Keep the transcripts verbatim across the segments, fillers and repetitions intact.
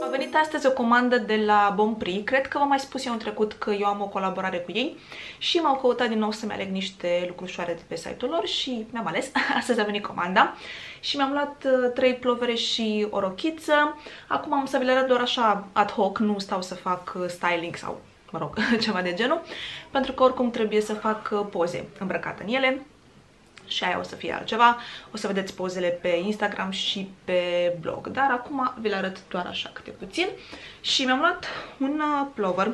venit astăzi o comandă de la Bon Prix. Cred că v-am mai spus eu în trecut că eu am o colaborare cu ei și m-au căutat din nou să-mi aleg niște lucrușoare de pe site-ul lor și mi-am ales. Astăzi a venit comanda și mi-am luat trei plovere și o rochiță. Acum am să vi le arăt doar așa ad hoc, nu stau să fac styling sau, mă rog, ceva de genul, pentru că oricum trebuie să fac poze îmbrăcată în ele. Și aia o să fie altceva, o să vedeți pozele pe Instagram și pe blog, dar acum vi le arăt doar așa câte puțin. Și mi-am luat un plover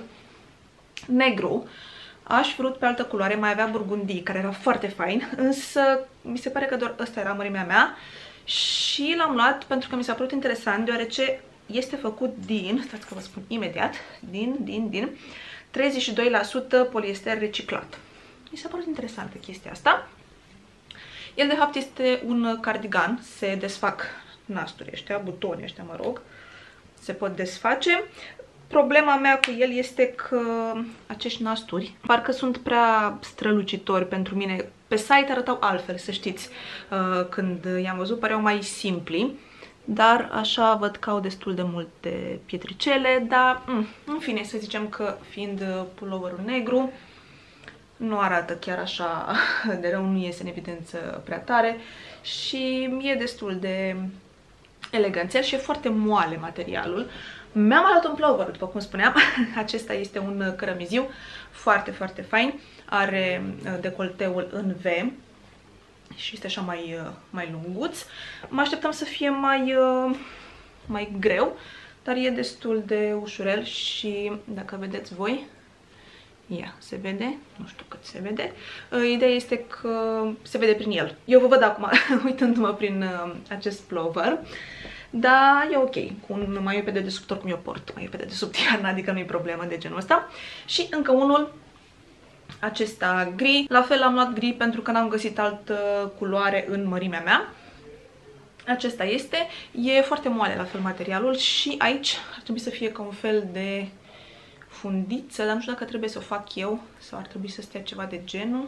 negru, aș vrut pe altă culoare, mai avea burgundii, care era foarte fain, însă mi se pare că doar ăsta era mărimea mea și l-am luat pentru că mi s-a părut interesant, deoarece este făcut din, stați că vă spun imediat, din, din, din treizeci și doi la sută poliester reciclat. Mi s-a părut interesantă chestia asta. El de fapt este un cardigan, se desfac nasturii ăștia, butonii ăștia, mă rog, se pot desface. Problema mea cu el este că acești nasturi parcă sunt prea strălucitori pentru mine. Pe site arătau altfel, să știți, când i-am văzut păreau mai simpli, dar așa văd că au destul de multe pietricele, dar în fine, să zicem că fiind puloverul negru, nu arată chiar așa de rău, nu iese în evidență prea tare și e destul de eleganțial și e foarte moale materialul. Mi-am luat un plover, după cum spuneam, acesta este un cărămiziu foarte, foarte fain, are decolteul în V și este așa mai, mai lunguț. Mă așteptam să fie mai, mai greu, dar e destul de ușurel și dacă vedeți voi, ia, se vede? Nu știu cât se vede. Ideea este că se vede prin el. Eu vă văd acum, uitându-mă prin acest plover. Dar e ok, cu un maiu pe dedesubt, oricum eu port maiu pe dedesubt iarna, adică nu e problemă de genul ăsta. Și încă unul, acesta gri. La fel am luat gri pentru că n-am găsit altă culoare în mărimea mea. Acesta este. E foarte moale la fel materialul și aici ar trebui să fie ca un fel de fundiță, dar nu știu dacă trebuie să o fac eu sau ar trebui să stea ceva de genul.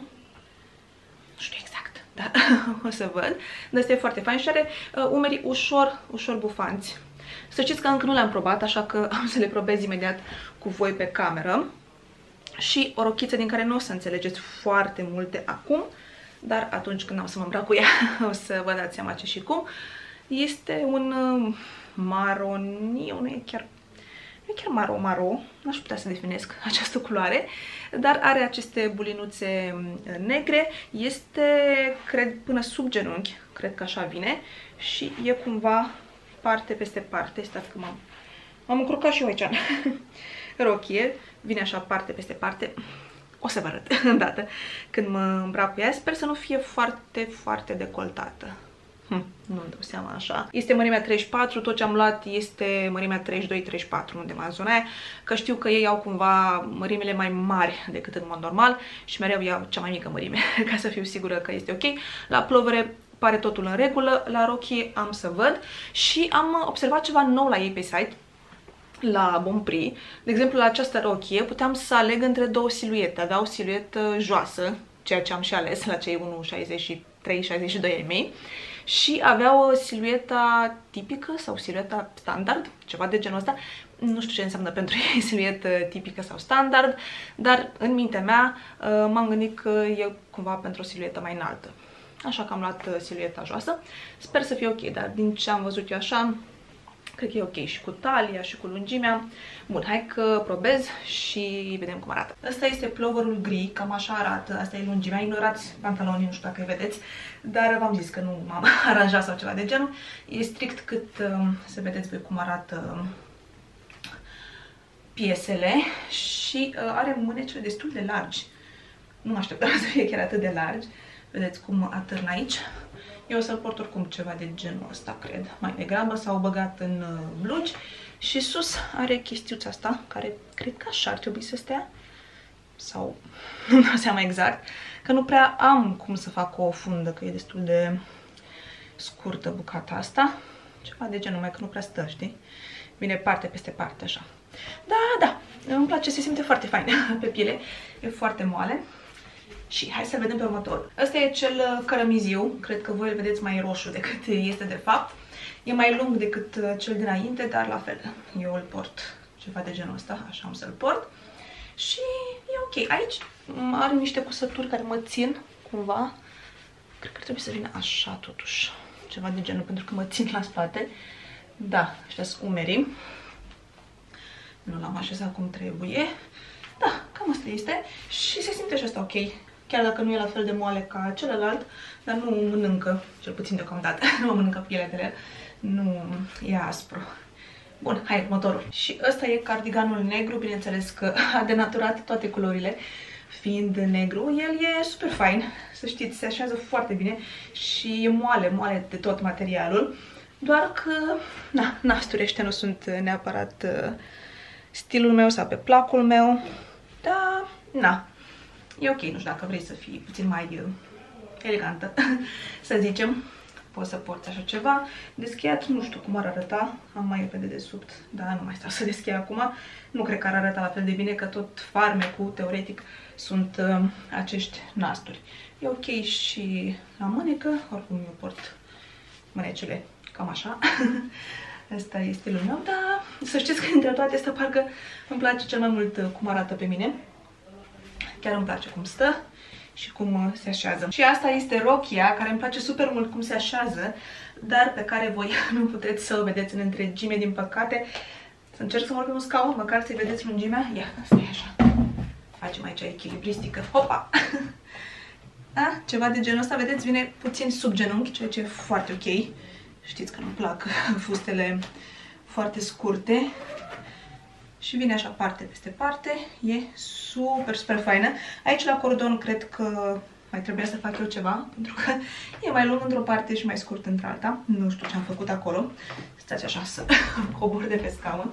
Nu știu exact, dar o să văd. Dar este foarte fain și are uh, umerii ușor, ușor bufanți. Să știți că încă nu le-am probat, așa că am să le probez imediat cu voi pe cameră. Și o rochiță din care nu o să înțelegeți foarte multe acum, dar atunci când am să mă îmbrac cu ea o să vă dați seama ce și cum. Este un uh, maroniu, nu e chiar Nu e chiar maro-maro, n-aș putea să definesc această culoare, dar are aceste bulinuțe negre, este, cred, până sub genunchi, cred că așa vine, și e cumva parte peste parte, stați că m-am m-am încurcat și eu aici în rochie, vine așa parte peste parte, o să vă arăt îndată când mă îmbrac cu ea, sper să nu fie foarte, foarte decoltată. Hm, nu-mi dau seama așa. Este mărimea treizeci și patru, tot ce am luat este mărimea treizeci și doi treizeci și patru, undeva în zona aia, că știu că ei au cumva mărimile mai mari decât în mod normal și mereu iau cea mai mică mărime, ca să fiu sigură că este ok. La plovere pare totul în regulă, la rochie am să văd și am observat ceva nou la ei pe site, la Bon Prix. De exemplu, la această rochie puteam să aleg între două siluete, avea o siluetă joasă, ceea ce am și ales la cei unu șaizeci și trei șaizeci și doi ai mei. Și avea o silueta tipică sau silueta standard, ceva de genul ăsta. Nu știu ce înseamnă pentru ei siluetă tipică sau standard, dar în mintea mea m-am gândit că e cumva pentru o siluetă mai înaltă. Așa că am luat silueta joasă. Sper să fie ok, dar din ce am văzut eu așa, cred că e ok și cu talia și cu lungimea. Bun, hai că probez și vedem cum arată. Ăsta este ploverul gri, cam așa arată, asta e lungimea. Ignorați pantalonii, nu știu dacă îi vedeți, dar v-am zis că nu m-am aranjat sau ceva de genul. E strict cât, să vedeți voi cum arată piesele și are mânecile destul de largi. Nu mă așteptam să fie chiar atât de largi. Vedeți cum atârn aici. Eu o să-l port oricum ceva de genul ăsta, cred. Mai degrabă s-au băgat în blugi. Și sus are chestiuța asta, care cred că așa ar trebui să stea. Sau nu-mi dau seama exact. Că nu prea am cum să fac o fundă, că e destul de scurtă bucata asta. Ceva de genul, mai că nu prea stă, știi? Vine parte peste parte, așa. Da, da, îmi place, se simte foarte fain pe piele. E foarte moale. Și hai să vedem pe următorul. Ăsta e cel cărămiziu, cred că voi îl vedeți mai roșu decât este de fapt. E mai lung decât cel dinainte, dar la fel, eu îl port ceva de genul ăsta, așa am să-l port. Și e ok. Aici are niște cusături care mă țin cumva. Cred că trebuie să vină așa totuși, ceva de genul, pentru că mă țin la spate. Da, ăștia sunt umerii. Nu l-am așezat cum trebuie. Da, cam asta este. Și se simte și asta ok. Chiar dacă nu e la fel de moale ca celălalt, dar nu mănâncă, cel puțin deocamdată, nu mă mănâncă pielea de el. Nu e aspru. Bun, hai, următorul. Și ăsta e cardiganul negru, bineînțeles că a denaturat toate culorile, fiind negru. El e super fain, să știți, se așează foarte bine și e moale, moale de tot materialul. Doar că, na, nasturii ăștia nu sunt neapărat uh, stilul meu sau pe placul meu. Dar, na, e ok, nu știu dacă vrei să fii puțin mai uh, elegantă, să zicem. Poți să porți așa ceva. Deschiat, nu știu cum ar arăta. Am mai pe dedesubt, dar nu mai stau să deschid acum. Nu cred că ar arăta la fel de bine, că tot farmecul, teoretic, sunt uh, acești nasturi. E ok și la mânecă, oricum eu port mânecele cam așa. Asta este stilul meu, dar să știți că dintre toate astea parcă îmi place cel mai mult cum arată pe mine. Chiar îmi place cum stă și cum se așează. Și asta este rochia, care îmi place super mult cum se așează, dar pe care voi nu puteți să o vedeți în întregime, din păcate. Să încerc să mă urc pe un scaun, măcar să-i vedeți lungimea. Ia, asta e așa. Facem aici echilibristică. Hopa! Da? Ceva de genul ăsta, vedeți, vine puțin sub genunchi, ceea ce e foarte ok. Știți că nu-mi plac fustele foarte scurte. Și vine așa parte peste parte. E super, super faină. Aici la cordon cred că mai trebuia să fac eu ceva, pentru că e mai lung într-o parte și mai scurt într-alta. Nu știu ce am făcut acolo. Stați așa să cobor de pe scaun.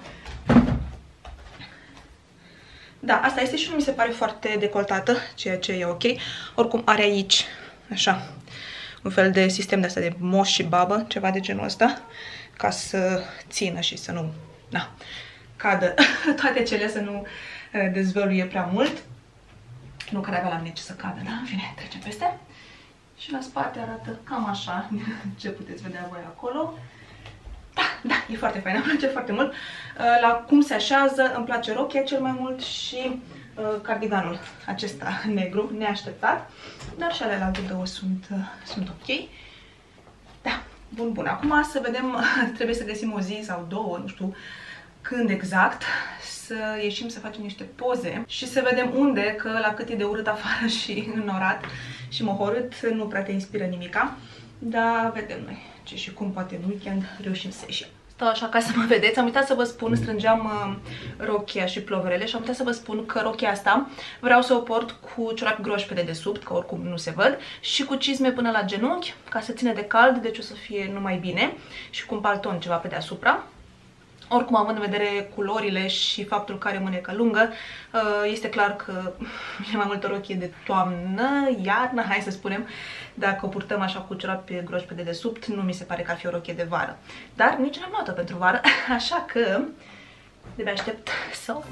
Da, asta este și nu mi se pare foarte decoltată, ceea ce e ok. Oricum are aici, așa, un fel de sistem de asta de moș și babă, ceva de genul ăsta, ca să țină și să nu, na, cadă toate cele, să nu dezvăluie prea mult. Nu că avea la mine ce să cadă, da? Bine, trecem peste. Și la spate arată cam așa, ce puteți vedea voi acolo. Da, da, e foarte fain, îmi place foarte mult. La cum se așează, îmi place rochia cel mai mult și cardiganul acesta negru, neașteptat. Dar și alelalte două sunt, sunt ok. Da, bun, bun. Acum să vedem, trebuie să găsim o zi sau două, nu știu când exact, să ieșim să facem niște poze și să vedem unde, că la cât e de urât afară și înnorat și mohorât, nu prea te inspiră nimica. Dar vedem noi ce și cum, poate în weekend reușim să ieșim. Stau așa ca să mă vedeți. Am uitat să vă spun, strângeam uh, rochia și ploverele și am uitat să vă spun că rochia asta vreau să o port cu ciorapi groși pe dedesubt, că oricum nu se văd, și cu cizme până la genunchi, ca să ține de cald, deci o să fie numai bine, și cu un palton ceva pe deasupra. Oricum, având în vedere culorile și faptul că are mânecă lungă, este clar că e mai multă rochie de toamnă, iarnă, hai să spunem. Dacă o purtăm așa cu ciorapi groși pe dedesubt, nu mi se pare că ar fi o rochie de vară. Dar nici n-am luat-o pentru vară, așa că de aștept să o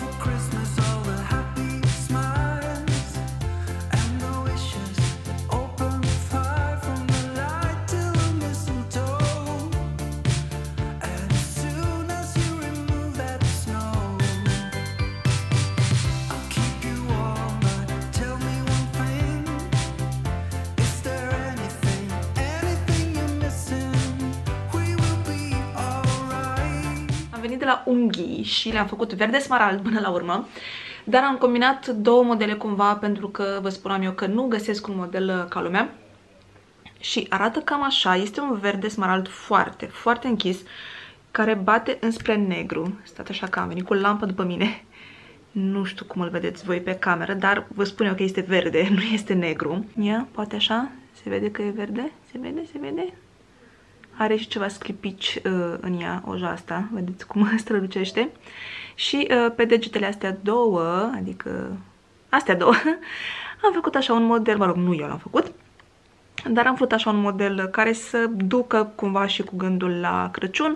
de la unghii și le-am făcut verde smarald până la urmă, dar am combinat două modele cumva, pentru că vă spuneam eu că nu găsesc un model ca lumea și arată cam așa. Este un verde smarald foarte, foarte închis, care bate înspre negru. Stați așa că am venit cu lampă după mine. Nu știu cum îl vedeți voi pe cameră, dar vă spun eu că este verde, nu este negru. Ia, poate așa, se vede că e verde? Se vede, se vede? Are și ceva sclipici uh, în ea, oja asta, vedeți cum strălucește. Și uh, pe degetele astea două, adică astea două, am făcut așa un model, mă rog, nu eu l-am făcut, dar am făcut așa un model care să ducă cumva și cu gândul la Crăciun.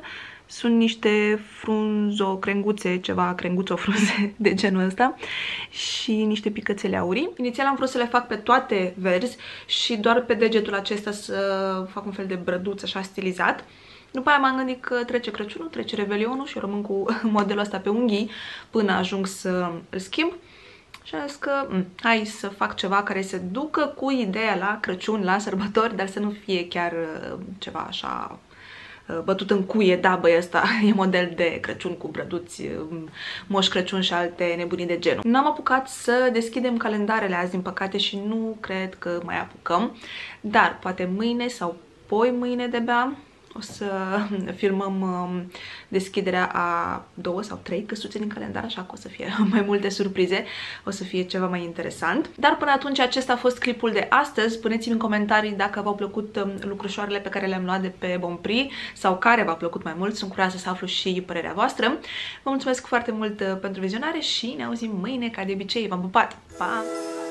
Sunt niște frunzo, crenguțe, ceva crenguțo frunze de genul ăsta și niște picățele aurii. Inițial am vrut să le fac pe toate verzi și doar pe degetul acesta să fac un fel de brăduț așa stilizat. După aia m-am gândit că trece Crăciunul, trece Revelionul și eu rămân cu modelul ăsta pe unghii până ajung să îl schimb. Și am zis că m, hai să fac ceva care să ducă cu ideea la Crăciun, la sărbători, dar să nu fie chiar uh, ceva așa uh, bătut în cuie, da, băi, ăsta e model de Crăciun cu brăduți, uh, Moș Crăciun și alte nebunii de genul. N-am apucat să deschidem calendarele azi, din păcate, și nu cred că mai apucăm, dar poate mâine sau poi mâine de-abia o să filmăm um, deschiderea a două sau trei căsuțe din calendar, așa că o să fie mai multe surprize, o să fie ceva mai interesant. Dar până atunci acesta a fost clipul de astăzi. Spuneți-mi în comentarii dacă v-au plăcut um, lucrușoarele pe care le-am luat de pe Bonprix sau care v-au plăcut mai mult. Sunt curioasă să aflu și părerea voastră. Vă mulțumesc foarte mult uh, pentru vizionare și ne auzim mâine ca de obicei. V-am pupat! Pa!